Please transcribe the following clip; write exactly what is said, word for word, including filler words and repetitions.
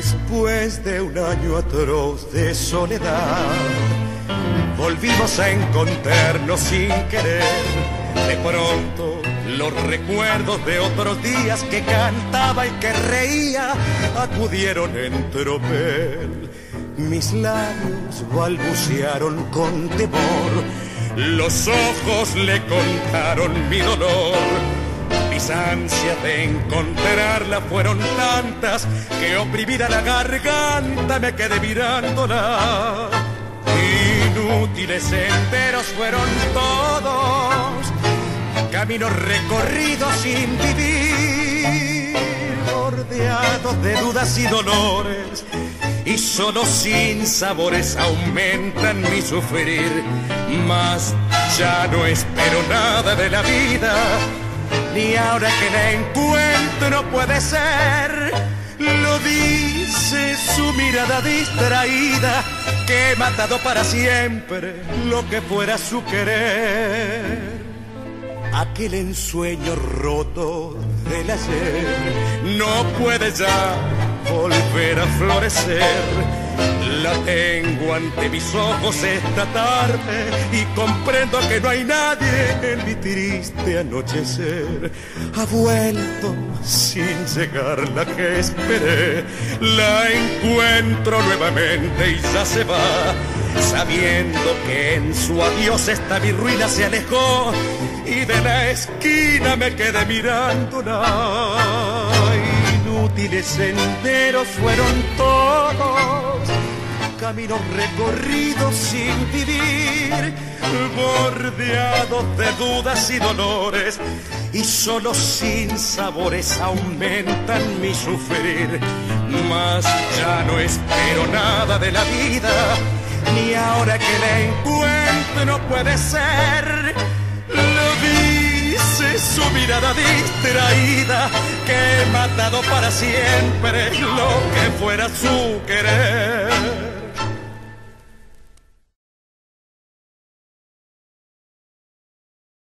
Después de un año atroz de soledad, volvimos a encontrarnos sin querer. De pronto los recuerdos de otros días que cantaba y que reía acudieron en tropel. Mis labios balbucearon con temor, los ojos le contaron mi dolor. Mis ansias de encontrarla fueron tantas que oprimida la garganta me quedé mirándola. Inútiles senderos fueron todos, caminos recorridos sin vivir, bordeados de dudas y dolores, y solo sin sabores aumentan mi sufrir. Mas ya no espero nada de la vida, ni ahora que la encuentro puede ser. Lo dice su mirada distraída, que he matado para siempre lo que fuera su querer. Aquel ensueño roto del ayer no puede ya volver a florecer. La tengo ante mis ojos esta tarde y comprendo que no hay nadie en mi triste anochecer. Ha vuelto sin llegar la que esperé, la encuentro nuevamente y ya se va, sabiendo que en su adiós esta mi ruina se alejó y de la esquina me quedé mirándola. Inútiles senderos fueron todos, caminos recorridos sin vivir, bordeados de dudas y dolores, y solo sin sabores aumentan mi sufrir. Mas ya no espero nada de la vida, ni ahora que la encuentro no puede ser. Lo dice su mirada distraída, que he matado para siempre lo que fuera su querer.